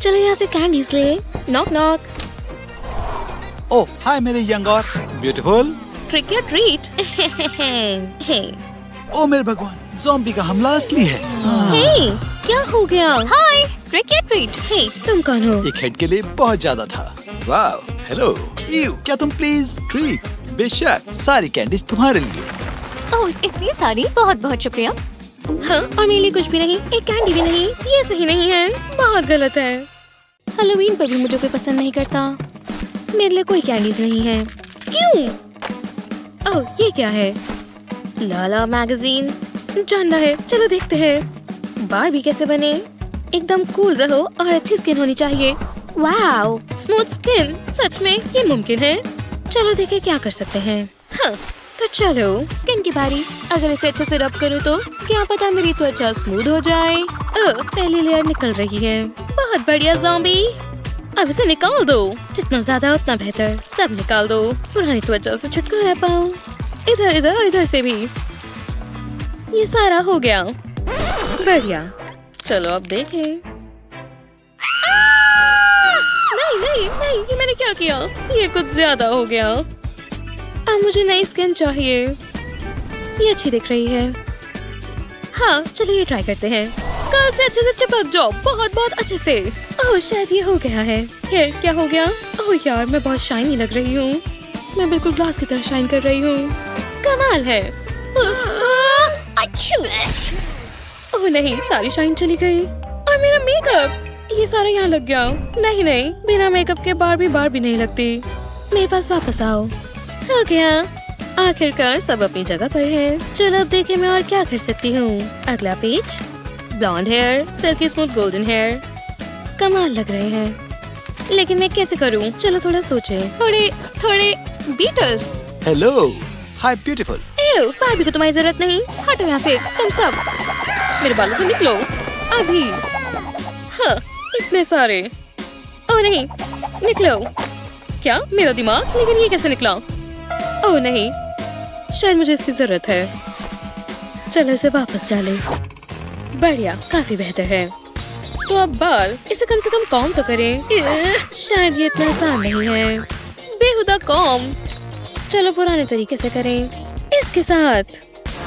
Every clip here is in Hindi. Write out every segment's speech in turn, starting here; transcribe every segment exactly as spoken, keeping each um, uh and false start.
चलो यहाँ से कैंडीज ले। Knock knock. ओह हाय मेरे यंग और ब्यूटीफुल। ट्रिक या ट्रीट। ओ मेरे भगवान, ज़ॉम्बी का हमला असली है। हे, क्या हो गया? हाय, ट्रिक या ट्रीट। हे, तुम कौन हो? एक हेड के लिए बहुत ज्यादा था। वाव, हेलो। यू, क्या तुम प्लीज? ट्रीट, बेशक, सारी कैंडीज तुम्हारे लिए। ओह, इतनी सारी, बहुत बहुत शुक्रिया। हाँ, और मेरे लिए कुछ भी नहीं, एक कैंडी भी नहीं। ये सही नहीं है, बहुत गलत है। हैलोवीन पर भी मुझे कोई पसंद नहीं करता। मेरे लिए कोई कैंडीज नहीं है। क्यों? ओह, ये क्या है? लाला मैगजीन। जानना है, चलो देखते हैं। बारबी कैसे बने? एकदम कूल रहो और अच्छी स्किन होनी चाहिए। Wow, smooth skin. सच में ये मुमकिन है। चलो देखें क्या कर सकते हैं। हाँ, तो चलो स्किन की बारी। अगर इसे अच्छे से रब करूँ तो क्या पता मेरी त्वचा स्मूथ हो जाए। ओह, पहली लेयर निकल रही है। बहुत बढ़िया ज़ॉम्बी। अब इसे निकाल दो। जितना ज्यादा उतना बेहतर। सब निकाल दो, पुरानी त्वचा से छुटकारा पाओ। इधर इधर और इधर से भी। ये सारा हो गया। बढ़िया, चलो अब देखें। नहीं नहीं नहीं, ये मैंने क्या किया? ये कुछ ज्यादा हो गया। अब मुझे नई स्किन चाहिए। ये अच्छी दिख रही है। हाँ, चलो ये ट्राई करते हैं। स्कल से अच्छे से चिपक जाओ, बहुत बहुत अच्छे से। ओह, शायद ये हो गया है। ये क्या हो गया? ओह यार, मैं बहुत शाइनी लग रही हूँ। मैं बिल्कुल ग्लास की तरह शाइन कर रही हूँ। कमाल है। ओह नहीं, सारी शाइन चली गई। और मेरा मेकअप, ये सारा यहाँ लग गया। नहीं नहीं, बिना मेकअप के बार भी बार भी नहीं लगती। मेरे पास वापस आओ। हो गया, आखिरकार सब अपनी जगह पर है। चलो अब देखें मैं और क्या कर सकती हूँ। अगला page. Blonde hair, silky smooth golden hair. कमाल लग रहे हैं, लेकिन मैं कैसे करूँ? चलो थोड़ा सोचें। थोड़े थोड़े beaters. Hello, hi beautiful. Eve, Barbie को तुम्हारी जरूरत नहीं। हटो यहाँ से, तुम सब मेरे बालों से निकलो अभी। हाँ, इतने सारे। ओह नहीं, निकलो। क्या मेरा दिमाग? लेकिन ये कैसे निकला? ओह नहीं, शायद मुझे इसकी जरूरत है। चलो इसे वापस डालें। बढ़िया, काफी बेहतर है। तो अब बाल, इसे कम से कम कॉम तो करें। शायद ये इतना आसान नहीं है। बेहुदा कॉम। चलो पुराने तरीके से करें, इसके साथ।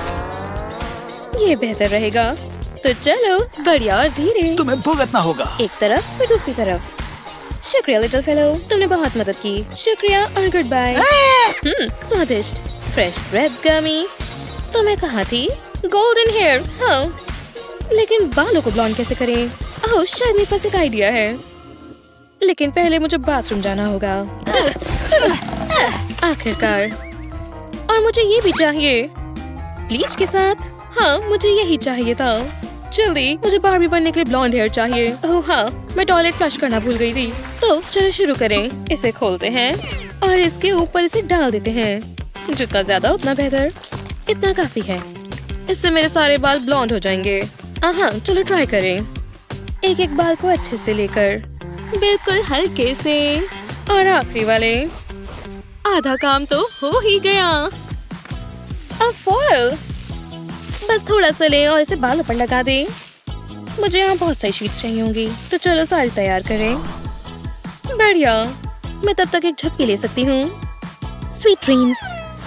ये बेहतर रहेगा। तो चलो, बढ़िया और धीरे। तुम्हें भुगतना होगा। एक तरफ फिर दूसरी तरफ। शुक्रिया लिटिल फेलो, तुमने बहुत मदद की। शुक्रिया और गुड बाय। हम्म, स्वादिष्ट फ्रेश ब्रेड गमी। तो मैं कहाँ थी? Golden hair. हाँ, लेकिन बालों को ब्लॉन्ड कैसे करें? ओह, शायद मेरे पास एक आइडिया है। लेकिन पहले मुझे बाथरूम जाना होगा। आखिरकार। और मुझे ये भी चाहिए, ब्लीच के साथ। हाँ, मुझे यही चाहिए था। जल्दी, मुझे बारबी बनने के लिए ब्लॉन्ड हेयर चाहिए। ओह हाँ, मैं टॉयलेट फ्लश करना भूल गई थी। तो चलो शुरू करें। इसे खोलते हैं और इसके ऊपर इसे डाल देते हैं। जितना ज्यादा उतना बेहतर। इतना काफी है। इससे मेरे सारे बाल ब्लॉन्ड हो जाएंगे। हाँ, चलो ट्राई करें। एक एक बाल को अच्छे से लेकर, बिल्कुल हल्के से। और आखिरी वाले। आधा काम तो हो ही गया। अब फॉयल, बस थोड़ा सा ले और इसे बालों पर लगा दे। मुझे यहाँ बहुत सारी शीट्स चाहिए होंगी, तो चलो सारी तैयार करें। बढ़िया, मैं तब तक एक झपकी ले सकती हूँ। Sweet dreams.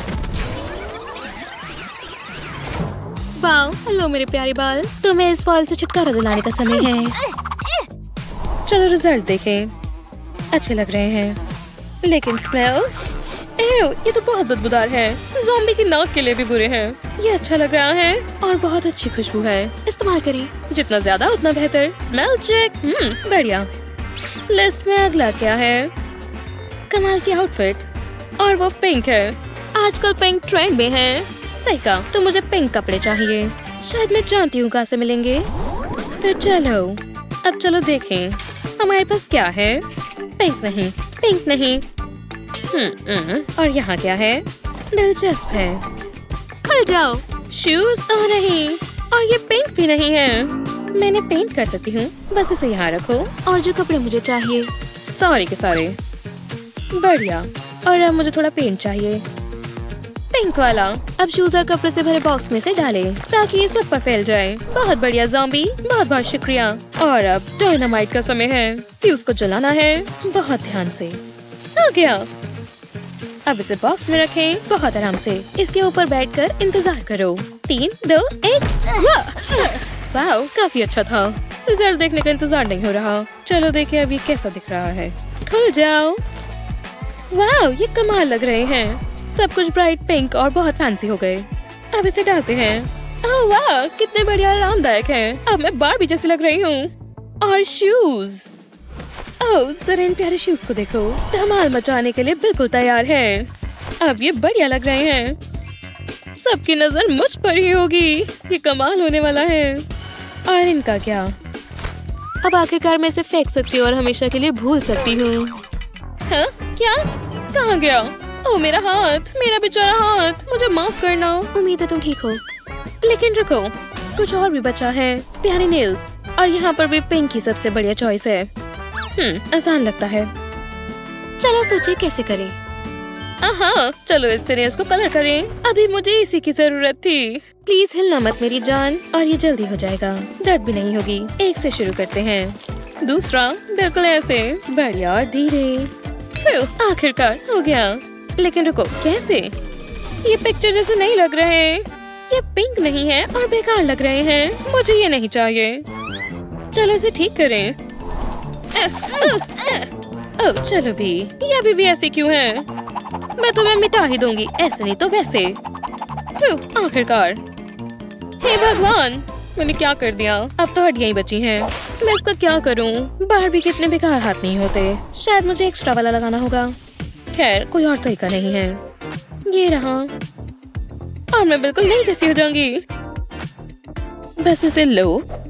वाओ, हेलो मेरे प्यारे बाल। तुम्हें इस फॉल से छुटकारा दिलाने का समय है। चलो रिजल्ट देखें। अच्छे लग रहे हैं, लेकिन स्मेल, एव, ये तो बहुत बदबूदार है। ज़ॉम्बी की नाक के लिए भी बुरे हैं। ये अच्छा लग रहा है और बहुत अच्छी खुशबू है। इस्तेमाल करें, जितना ज्यादा उतना बेहतर। Smell check. हम्म, बढ़िया। लिस्ट में अगला क्या है? कमाल की आउटफिट, और वो पिंक है। आजकल पिंक ट्रेंड में है। सही कहा, तो मुझे पिंक कपड़े चाहिए। शायद मैं जानती हूँ कहाँ से मिलेंगे। तो चलो, अब चलो देखें हमारे पास क्या है। पिंक नहीं, पिंक नहीं। हम्म, और यहाँ क्या है? दिलचस्प है। खुल जाओ। शूज? ओह नहीं, और ये पिंक भी नहीं है। मैंने पेंट कर सकती हूँ। बस इसे यहाँ रखो और जो कपड़े मुझे चाहिए, सारे के सारे। बढ़िया। और अब मुझे थोड़ा पेंट चाहिए। पिंक वाला। अब शूज और कपड़े से भरे बॉक्स में से डाले ताकि ये सब पर फैल जाए। बहुत बढ़िया ज़ॉम्बी, बहुत बहुत शुक्रिया। और अब डायनामाइट का समय है। फ्यूज को जलाना है बहुत ध्यान से। हो गया। अब इसे बॉक्स में रखें बहुत आराम से। इसके ऊपर बैठकर इंतजार करो। तीन दो एक। वाह, काफी अच्छा था। रिजल्ट देखने का इंतजार नहीं हो रहा। चलो देखें अब ये कैसा दिख रहा है। खुल जाओ। वाह, ये कमाल लग रहे हैं। सब कुछ ब्राइट पिंक और बहुत फैंसी हो गए। अब इसे डालते हैं। ओह वाह, कितने बढ़िया आरामदायक हैं। अब मैं बारबी जैसी लग रही हूँ। और शूज, ओह जरा इन प्यारे शूज को देखो। धमाल मचाने के लिए बिल्कुल तैयार हैं। अब ये बढ़िया लग रहे हैं। सबकी नजर मुझ पर ही होगी। ये कमाल होने वाला है। और इनका क्या? अब आखिरकार मैं इसे फेंक सकती हूँ और हमेशा के लिए भूल सकती हूँ। हाँ? क्या? कहाँ गया? ओह मेरा हाथ, मेरा बेचारा हाथ। मुझे माफ करना। उम्मीद है तुम ठीक हो। लेकिन रुको, कुछ और भी बचा है। प्यारे नेल्स, और यहाँ पर भी पिंक ही सबसे बढ़िया चॉइस है। हम्म आसान लगता है। चलो सोचिए कैसे करें। हाँ, चलो इससे नेल्स को कलर करें। अभी मुझे इसी की जरूरत थी। प्लीज हिलना मत मेरी जान, और ये जल्दी हो जाएगा। दर्द भी नहीं होगी। एक से शुरू करते हैं। दूसरा बिल्कुल ऐसे, बढ़िया और धीरे। आखिरकार हो गया। लेकिन रुको, कैसे? ये पिक्चर जैसे नहीं लग रहे। ये पिंक नहीं है और बेकार लग रहे हैं। मुझे ये नहीं चाहिए। चलो इसे ठीक करें। ओह चलो भी, ये अभी भी ऐसे क्यों है? मैं तुम्हें मिटा ही दूंगी, ऐसे नहीं तो वैसे। आखिरकार, हे भगवान, मैंने क्या कर दिया? अब तो हड्डियां ही बची हैं। मैं इसका क्या करूं? बाहर भी कितने बेकार हाथ नहीं होते। शायद मुझे एक्स्ट्रा वाला लगाना होगा। खैर कोई और तरीका नहीं है। ये रहा, और मैं बिल्कुल नई जैसी हो जाऊंगी। बस इसे लो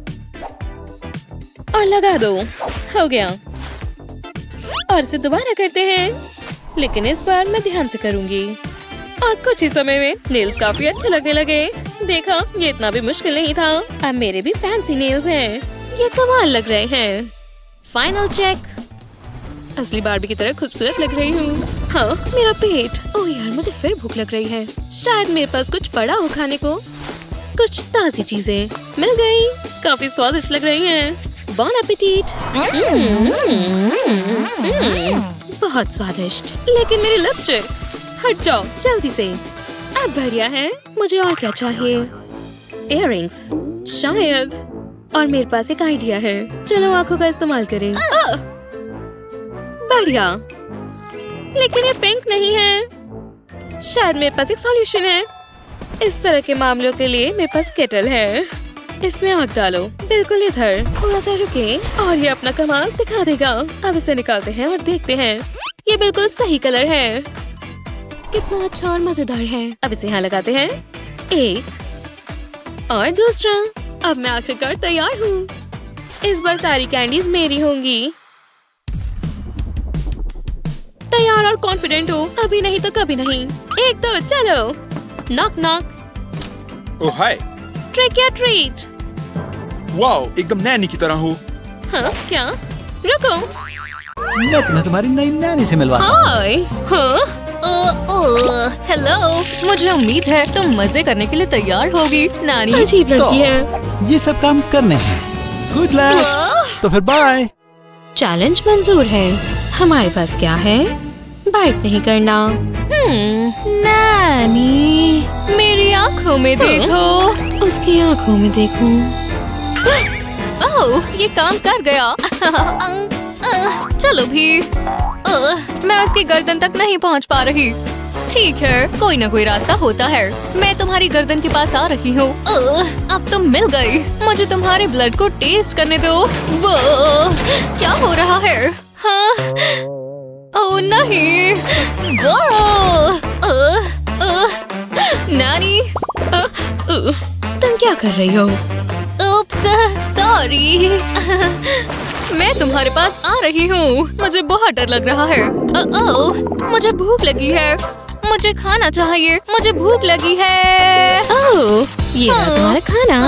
और लगा दो। हो गया। और इसे दोबारा करते हैं, लेकिन इस बार मैं ध्यान से करूंगी। और कुछ ही समय में नेल्स काफी अच्छे लगने लगे। देखा, ये इतना भी मुश्किल नहीं था। अब मेरे भी फैंसी नेल्स हैं। ये कमाल लग रहे हैं। Final check. असली बारबी की तरह खूबसूरत लग रही हूँ। हाँ, मेरा पेट। ओह यार, मुझे फिर भूख लग रही है। शायद मेरे पास कुछ पड़ा हो खाने को। कुछ ताज़ी चीजें मिल गई। काफी स्वादिष्ट लग रही हैं। बॉन एपेटीट। बहुत स्वादिष्ट। लेकिन मेरी लिपस्टिक, हट जाओ जल्दी से। अब बढ़िया है। मुझे और क्या चाहिए? इयररिंग्स शायद। और मेरे पास एक आइडिया है। चलो आंखों का इस्तेमाल करें। बढ़िया, लेकिन ये पिंक नहीं है। शायद मेरे पास एक सॉल्यूशन है। इस तरह के मामलों के लिए मेरे पास केटल है। इसमें आग डालो, बिल्कुल इधर। थोड़ा सा रुके और ये अपना कमाल दिखा देगा। अब इसे निकालते हैं और देखते हैं। ये बिल्कुल सही कलर है। कितना अच्छा और मजेदार है। अब इसे यहाँ लगाते हैं। एक और दूसरा। अब मैं आखिरकार तैयार हूँ। इस बार सारी कैंडीज मेरी होंगी। तैयार और कॉन्फिडेंट हो। अभी नहीं तो कभी नहीं। एक तो चलो। Knock knock. Oh hi. Trick या ट्रीट। वाओ, एकदम नैनी की तरह हो। हाँ क्या? रुको, मैं तुम्हें तुम्हारी नई नैनी से मिलवाता हूँ। हाय। हाँ हेलो, मुझे उम्मीद है तुम मजे करने के लिए तैयार होगी नानी। अजीब लड़की तो, है। ये सब काम करने हैं। Good luck. तो फिर बाय। चैलेंज मंजूर है। हमारे पास क्या है? बाइट नहीं करना। हम्म, नानी, मेरी आँखों में देखो। उसकी आँखों में देखूं। ओह, ये काम कर गया। चलो भी। मैं उसकी गर्दन तक नहीं पहुंच पा रही। ठीक है, कोई ना कोई रास्ता होता है। मैं तुम्हारी गर्दन के पास आ रही हूँ। अब तुम मिल गई। मुझे तुम्हारे ब्लड को टेस्ट करने दो। वो क्या हो रहा है? हाँ? ओह नहीं। वो नानी, तुम क्या कर रही हो? Oops, sorry. मैं तुम्हारे पास आ रही हूँ। मुझे बहुत डर लग रहा है। ओह, मुझे भूख लगी है। मुझे खाना चाहिए। मुझे भूख लगी है। ओह, ये रहा तुम्हारा खाना।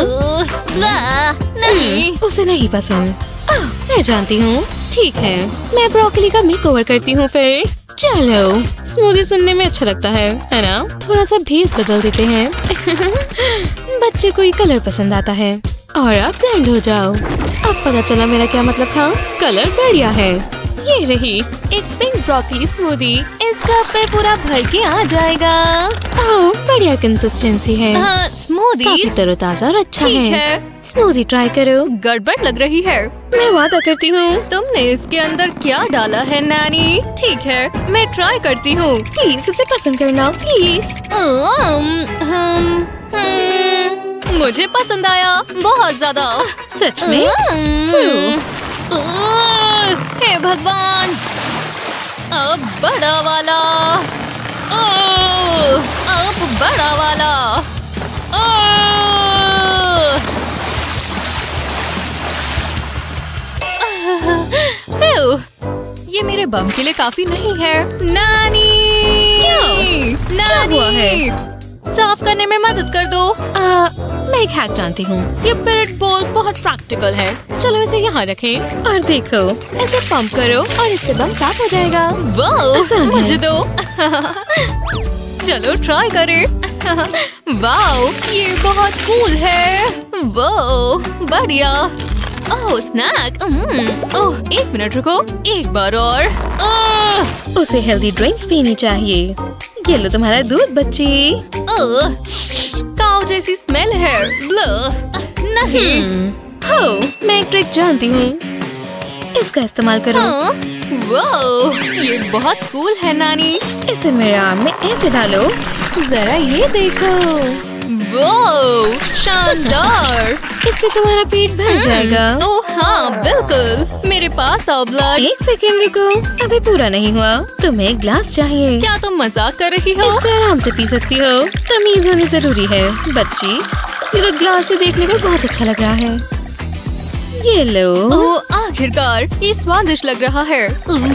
नहीं, उसे नहीं पसंद। आह, मैं जानती हूँ। ठीक है, मैं ब्रोकली का मेकओवर करती हूँ फिर। चलो, स्मूदी सुनने में अच्छा लगता है, है ना? थोड़ा सा भेस बदल देते हैं। बच्चे को ये कलर पसंद आता है और आप ब्लेंड हो जाओ। अब पता चला मेरा क्या मतलब था। कलर बढ़िया है। ये रही एक पिंक ब्रोकली स्मूदी। इस कप पे पूरा भर के आ जाएगा। ओह, बढ़िया कंसिस्टेंसी है। हाँ, स्मूदी काफी तरोताजा और अच्छा ठीक है। है। स्मूदी ट्राई करो। गड़बड़ लग रही है। मैं वादा करती हूँ। तुमने इसके अंदर क्या डाला है नानी? ठीक है, मैं ट्राई करती हूँ। प्लीज इसे पसंद करना, प्लीज। अम, हम, हम, मुझे पसंद आया बहुत ज्यादा। सच में? अम, अ, हे भगवान, अब बड़ा वाला। ओ, अब बड़ा वाला। ओ, हेव, ये मेरे बम के लिए काफी नहीं है। नानी, क्या? नानी, क्या हुआ है? साफ करने में मदद कर दो। आ, मैं एक हैक जानती हूँ। ये पिरिट बॉल बहुत प्रैक्टिकल है। चलो इसे यहाँ रखें और देखो, ऐसे पंप करो और इससे बम साफ हो जाएगा। वाह, आसान है। मुझे दो। चलो ट्राई करें। वाह, ये बहुत कूल है। वाह, बढ़िया। ओह, स्नैक। हम्म, ओह, एक मिनट रुको, एक बार और। ओह, उसे हेल्दी ड्रिंक्स पीनी चाहिए। ये लो तुम्हारा दूध बच्ची। ओह, काऊ जैसी स्मेल है। ब्लफ, नहीं। हो, मैं एक ट्रिक जानती हूँ। इसका इस्तेमाल करो। हाँ, वाह, ये बहुत कूल है नानी। इसे मेरे आर्म में ऐसे डालो। जरा ये देखो, वाह, शानदार। इससे तुम्हारा पेट भर जाएगा। ओह हाँ, बिल्कुल। मेरे पास आओ ब्लड। एक सेकेंड रुको, अभी पूरा नहीं हुआ। तुम्हें एक ग्लास चाहिए। क्या तुम मजाक कर रही हो? इससे आराम से पी सकती हो। तमीज होनी जरूरी है बच्ची। ये तो ग्लास से देखने में बहुत अच्छा लग रहा है। ये लो। ओह, आखिरकार ये स्वादिष्ट लग रहा है।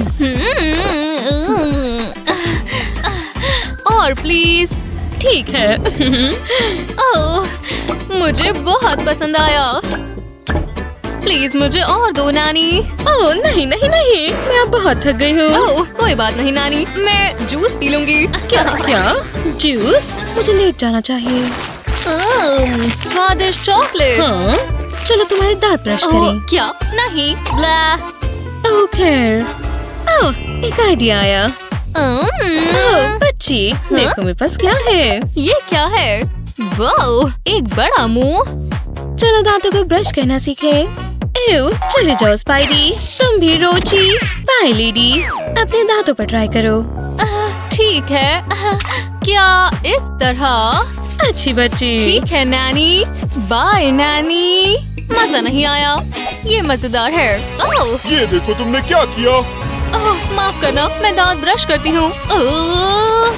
और प्लीज। ठीक है। ओह, मुझे बहुत पसंद आया। प्लीज मुझे और दो नानी। ओह नहीं नहीं नहीं, मैं अब बहुत थक गई हूँ। ओह, कोई बात नहीं नानी, मैं जूस पी लूंगी। क्या क्या? जूस? मुझे लेट जाना चाहिए। उम्म, स्वादिष्ट चॉकलेट। हाँ? चलो तुम्हारे दांत ब्रश ओह, करें। क्या? नहीं, ब्ला। ओह खैर। ओह, एक आइडिया आया। ओह बच्ची, देखो मेरे पास क्या है। ये क्या है? वाह, एक बड़ा मुंह। चलो दांतों को ब्रश करना सीखे। एव, चले जाओ स्पाइडी। तुम भी रोची। Bye lady. अपने दांतों पर ट्राई करो। आह, ठीक है। आह, क्या इस तरह? अच्छी बच्ची। ठीक है नानी। बाय नानी। मजा नहीं आया। ये मजेदार है। ओह, ये देखो तुमने क्या किया। ओह, माफ करना, मैं दांत ब्रश करती हूँ। ओह,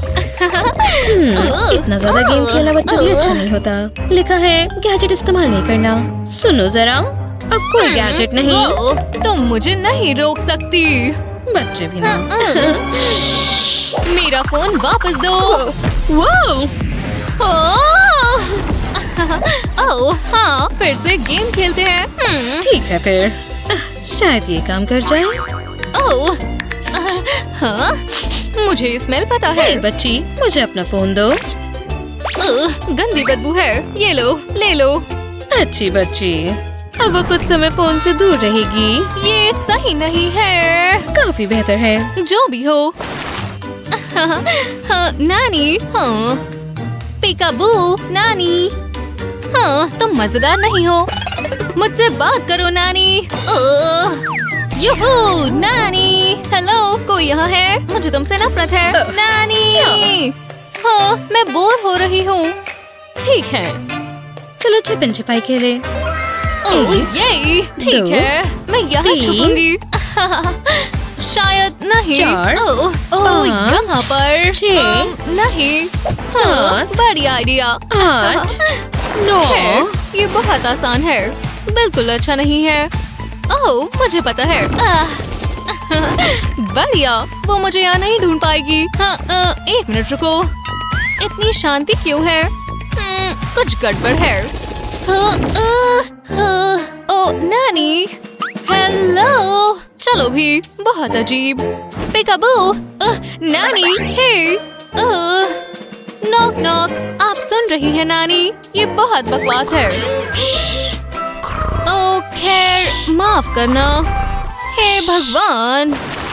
हम्म, इतना ज्यादा गेम खेलना बच्चों के लिए अच्छा नहीं होता। लिखा है गैजेट इस्तेमाल नहीं करना। सुनो जरा, अब कोई गैजेट नहीं। वाह, तुम मुझे नहीं रोक सकती। बच्चे भी ना। मेरा फोन वापस दो। वो ओह, ओह, हाँ, फिर से गेम खेलते हैं। हम्म, ठीक है फिर। शायद ये काम कर जाए। ओह, हाँ, मुझे स्मेल पता है। हे बच्ची, मुझे अपना फोन दो। ओह, गंदी बदबू है। ये लो, ले लो। अच्छी बच्ची, अब वो कुछ समय फोन से दूर रहेगी। ये सही नहीं है। काफी बेहतर है। जो भी हो। हाँ, नानी। हाँ, पिकाबू नानी। हाँ, तुम मजेदार नहीं हो। मुझसे बात करो नानी। ओह, यूहू नानी। हेलो, कोई यहाँ है? मुझे तुमसे नफरत है। नानी। हाँ, मैं बोर हो रही हूँ। ठीक है, चलो छिपन छिपाई खेले। ओह, ये ठीक दो, है। मैं यहाँ तीन, छुपूंगी। शायद नहीं। चार, ओह, ओह, पाँच, यहाँ पर। छः, अम, नहीं। सात, हाँ, बढ़िया आइडिया। आठ, नौ। है, ये बहुत आसान है। बिल्कुल अच्छा नहीं है। ओह, मुझे पता है। आह, बढ़िया, वो मुझे यहाँ नहीं ढूंढ पाएगी। हाँ, अ, एक मिनट रुको। इतनी शांति क्यों है? हम्म, कुछ गड़बड़ है। हाँ, अ, हाँ, ओ नानी। हेलो। चलो भी, बहुत अजीब। पिकाबू, नानी, हे, नॉक नॉक। आप सुन रही हैं नानी? ये बहुत बकवास है। ओ खैर, माफ करना। हे भगवान।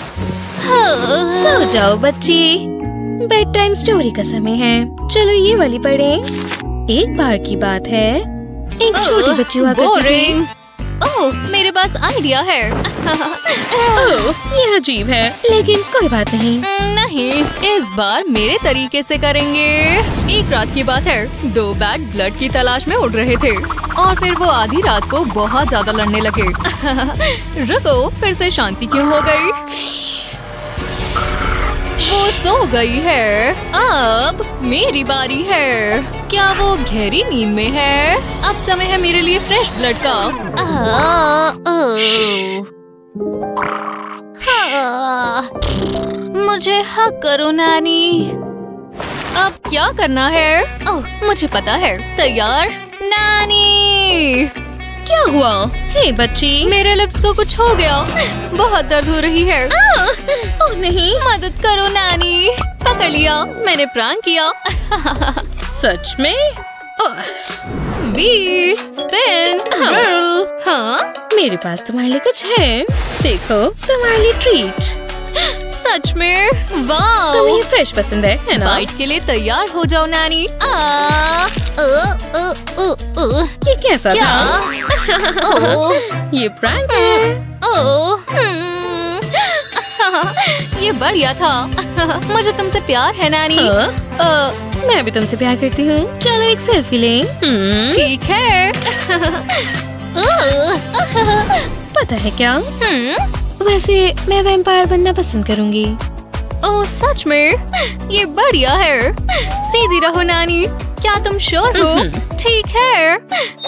सो जाओ बच्ची, बेड टाइम स्टोरी का समय है। चलो ये वाली पढ़ें। एक बार की बात है, एक छोटी बच्ची हुआ करती थी। ओह, मेरे पास आइडिया है। ओह, ये अजीब है, लेकिन कोई बात नहीं। नहीं, इस बार मेरे तरीके से करेंगे। एक रात की बात है, दो बैट ब्लड की तलाश में उड़ रहे थे और फिर वो आधी रात को बहुत ज्यादा लड़ने लगे। रुको, फिर से शांति क्यों हो गई? वो सो गई है। अब मेरी बारी है। क्या वो गहरी नींद में है? अब समय है मेरे लिए फ्रेश ब्लड का। आ, आ, मुझे हक करो नानी। अब क्या करना है? ओह, मुझे पता है। तैयार नानी? क्या हुआ? हे बच्ची, मेरे लिप्स को कुछ हो गया। बहुत दर्द हो रही है। ओह नहीं, मदद करो नानी। पकड़ लिया, मैंने प्रैंक किया। सच में? We spin girl. हाँ, मेरे पास तुम्हारे लिए कुछ है। देखो, तुम्हारे लिए ट्रीट। सच में? वाह, तुम्हें ये फ्रेश पसंद है, है ना? बाइट के लिए तैयार हो जाओ नानी। आ, आ, आ, आ, आ, ये कैसा क्या? था? ओह, ये प्रैंक है। ओह, हम्म, ये बढ़िया था। मुझे तुमसे प्यार है नानी। हाँ? आ, मैं भी तुमसे प्यार करती हूँ। चलो एक सेल्फी लें। हम्म, ठीक है। पता है क्या? हम्म, वैसे मैं वैम्पायर बनना पसंद करूंगी। ओह सच में? ये बढ़िया है। सीधी रहो नानी। क्या तुम श्योर हो? ठीक है।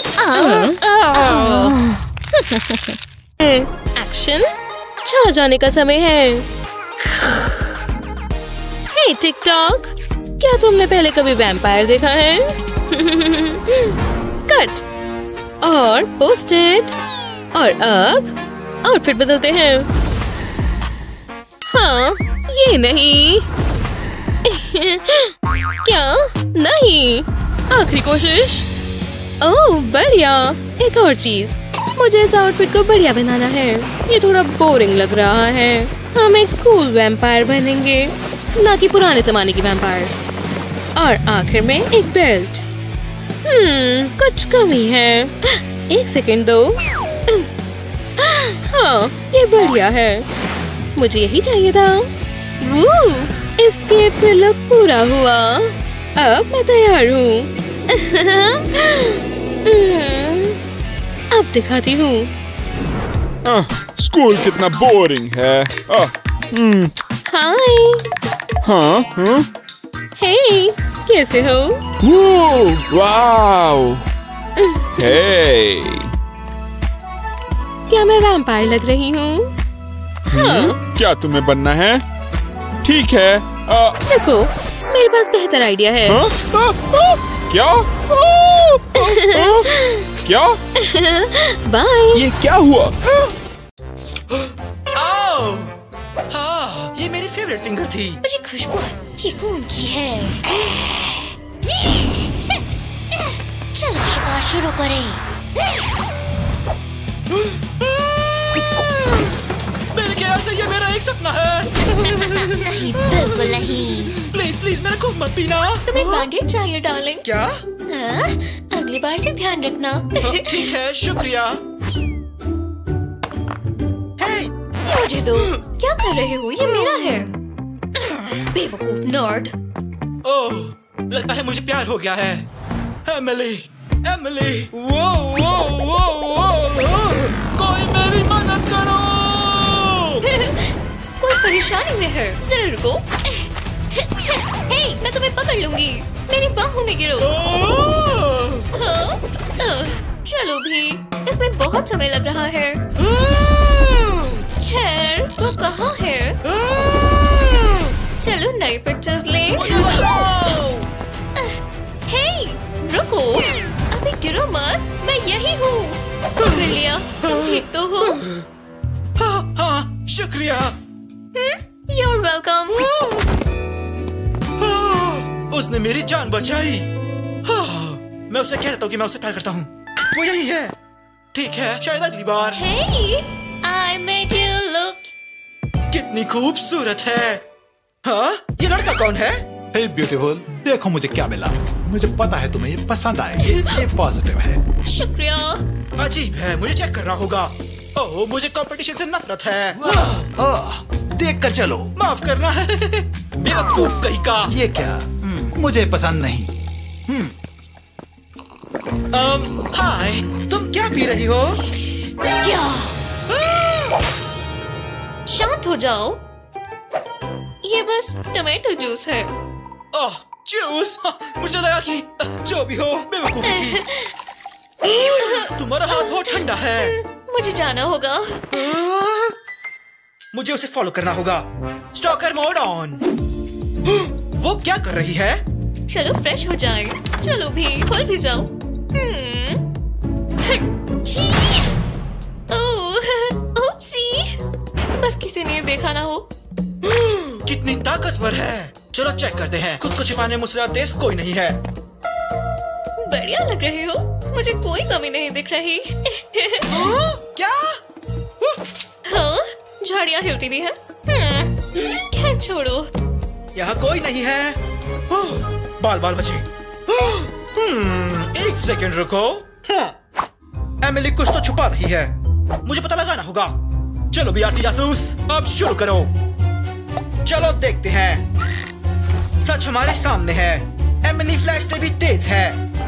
एक्शन, छा जाने का समय है। हे टिकटॉक, क्या तुमने पहले कभी वैम्पायर देखा है? कट और पोस्टेड और अब आउटफिट बदलते हैं। हाँ, ये नहीं। क्या? नहीं, आखिरी कोशिश। ओह बढ़िया। एक और चीज, मुझे इस आउटफिट को बढ़िया बनाना है। ये थोड़ा बोरिंग लग रहा है। हम एक कूल वैम्पायर बनेंगे, ना कि पुराने जमाने की वैम्पायर। और आखिर में एक बेल्ट। हम्म, कुछ कमी है। एक सेकेंड दो। हाँ, ये बढ़िया है। मुझे यही चाहिए था। वो, इस क्लिप से लुक पूरा हुआ। अब मैं तैयार हूँ। अब दिखाती हूँ। स्कूल कितना बोरिंग है। हाय। हाँ, हाँ? हे, कैसे हो? वाओ। हे। क्या मैं वैम्पायर लग रही हूँ? हाँ। क्या तुम्हें बनना है? ठीक है। आ, रुको, मेरे पास बेहतर आइडिया है। हाँ? आ, आ, क्या? आ, आ, क्या? बाय। ये क्या हुआ? आओ! हाँ, ये मेरी फेवरेट फिंगर थी। मुझे खुशबू ये कौन की है? चलो शिकार शुरू करें। मेरे ख्याल से ये मेरा एक सपना है। नहीं, बिल्कुल नहीं। प्लीज प्लीज मेरा खूब मत पीना। तुम्हें बैंडेड चाहिए डार्लिंग? क्या? हाँ, अगली बार से ध्यान रखना। ठीक है, शुक्रिया। हे, ये मुझे दो। क्या कर रहे हो? ये मेरा है। बेवकूफ नर्ड। ओह, लगता है मुझे प्यार हो गया है। एमिली, एमिली, वो वो वो वो कोई मेरी मदद करो। कोई परेशानी में है? जरा रुको। हे, मैं तुम्हें पकड़ लूंगी। मेरी बाहों में गिरो। ओह! हाँ? अह, चलो भी, इसमें बहुत समय लग रहा है। खैर, वो कहाँ है? चलो नई पिक्चर्स ले। हे, रुको, अभी गिरो मत। मैं यही हूँ। पकड़ लिया। तुम ठीक तो हो? हाँ हाँ, शुक्रिया। ये वेलकम। उसने मेरी जान बचाई। मैं उसे कह देता हूँ कि मैं उसे प्यार करता हूँ। वो यही है। ठीक है, शायद अगली बार। Hey, I made you look। कितनी खूबसूरत है। हाँ, ये लड़का कौन है? हे ब्यूटीफुल, देखो मुझे क्या मिला। मुझे पता है तुम्हें ये पसंद आएगी। ये पॉजिटिव है। शुक्रिया। अजीब है, मुझे चेक करना होगा। ओह, मुझे कंपटीशन से नफरत है। ओह, देख कर चलो। माफ करना है। मेरा कूफ कहीं का। ये क्या? मुझे पसंद नहीं। um, हाय, तुम क्या पी रही हो? क्या? शांत हो जाओ। ये बस टमाटो जूस है। Oh, juice. मुझे लगा कि जो भी हो बेवकूफी थी। तुम्हारा हाथ बहुत ठंडा है। मुझे जाना होगा। मुझे उसे फॉलो करना होगा। Stalker mode on. वो क्या कर रही है? चलो फ्रेश हो जाए। चलो भी, खोल भी जाओ। हम्म। ओह, ओप्सी। बस किसी ने देखा ना हो। कितनी ताकतवर है। चलो चेक करते हैं। खुद को छिपाने मुझसे ज्यादा तेज कोई नहीं है। बढ़िया लग रहे हो। मुझे कोई कमी नहीं दिख रही। हाँ? क्या? हाँ, झाड़ियाँ हिलती भी हैं। हम्म, खैर छोड़ो। यहाँ कोई नहीं है। ओह, बाल बाल बचे। हम्म, एक सेकंड रुको। एमिली कुछ तो छुपा रही है। मुझे पता लगाना होगा। चलो भी आरती जासूस, अब शुरू करो। चलो देखते हैं। सच हमारे सामने है। एमिली फ्लैश से भी तेज है।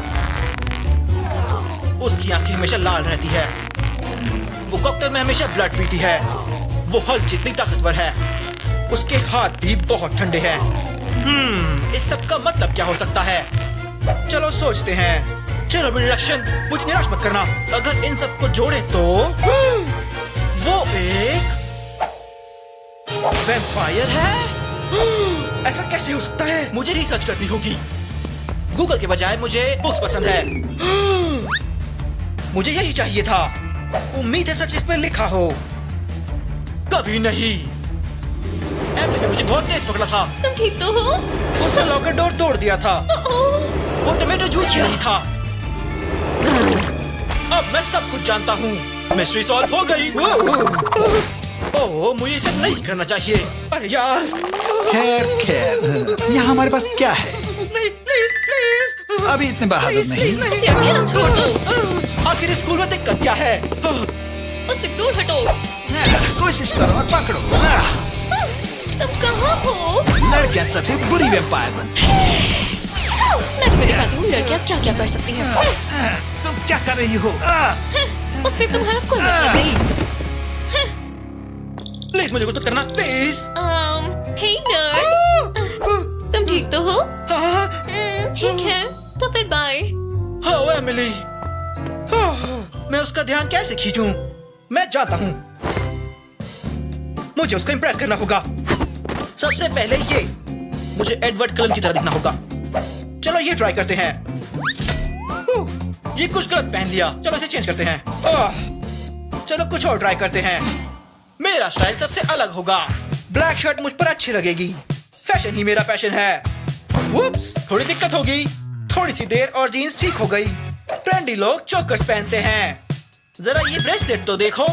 उसकी आंखें हमेशा लाल रहती है। वो कॉकटेल में हमेशा ब्लड पीती है। वो हल्क जितनी ताकतवर है। उसके हाथ भी बहुत ठंडे हैं। हम्म, इस सब का मतलब क्या हो सकता है? चलो सोचते हैं। चलो इंट्रोडक्शन, मुझे निराश मत करना। अगर इन सब को जोड़े तो वो एक वैम्पायर है। ऐसा कैसे हो सकता है? मुझे रिसर्च करनी होगी। गूगल के बजाय मुझे बुक्स पसंद है। मुझे यही चाहिए था। उम्मीद है सच इस पर लिखा हो। कभी नहीं। एमिली ने मुझे बहुत तेज पकड़ा था। तुम ठीक तो हो? उसने लॉकर डोर तोड़ दिया था। वो टमाटो जूस नहीं था। अब मैं सब कुछ जानता हूँ। मिस्ट्री सॉल्व हो गई। ओह, मुझे इसे नहीं करना चाहिए। अरे यार। खैर खैर, यहाँ हमारे पास क्या है? नहीं, प्लीज प्लीज। अभी इतने बहादुर नहीं। उसे अकेला छोड़ दो। आखिर स्कूल में दिक्कत क्या है? उससे दूर हटो। कोशिश करो और पकड़ो। तुम कहाँ हो? लड़कियाँ सबसे बुरी वैम्पायर बनती हैं। मैं तुम्हें दिखाती हूँ लड़कियाँ क्या क्या कर सकती हैं। तुम क्या कर रही हो? उससे तुम्हारा कोई मतलब नहीं। प्लीज मुझे कुछ मत करना, प्लीज। um, hey nerd, तुम ठीक तो हो? हाँ। हम्म, ठीक है, तो फिर बाय। हाँ एमिली। मैं उसका ध्यान कैसे खींचूं? मैं जानता हूँ। मुझे उसको इम्प्रेस करना होगा। सबसे पहले ये मुझे एडवर्ड कलन की तरह दिखना होगा। चलो ये ट्राई करते हैं। ये कुछ गलत पहन लिया। चलो इसे चेंज करते हैं। चलो कुछ और ट्राई करते हैं। मेरा स्टाइल सबसे अलग होगा। ब्लैक शर्ट मुझ पर अच्छी लगेगी। फैशन ही मेरा पैशन है। वुप्स, थोड़ी दिक्कत होगी। थोड़ी सी देर और जीन्स ठीक हो गई। ट्रेंडी लोग चोकर्स पहनते हैं। जरा ये ब्रेसलेट तो देखो।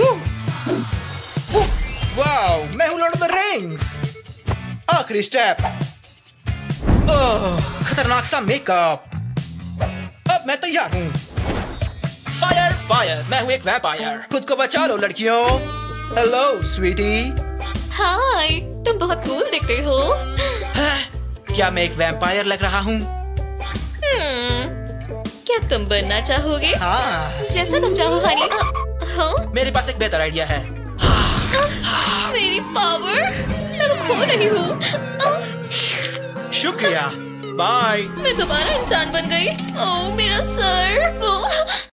वाओ, मैं हूँ लॉर्ड ऑफ द रिंग्स। आखिरी स्टेप। ओह, खतरनाक सा मेकअप। अब मैं तैयार हूँ। फायर फायर, मैं हूँ एक वैम्पायर। खुद को बचा लो लड़कियों। हेलो स्वीटी। हाय, तुम बहुत कूल दिखते हो। क्या मैं एक वैम्पायर लग रहा हूँ? hmm, क्या तुम बनना चाहोगे? हाँ। जैसा तुम चाहो हनी। हाँ? मेरे पास एक बेहतर आइडिया है। मेरी पावर मैं तो खो रही हूँ। शुक्रिया, बाय। मैं दोबारा इंसान बन गई। ओह मेरा सर।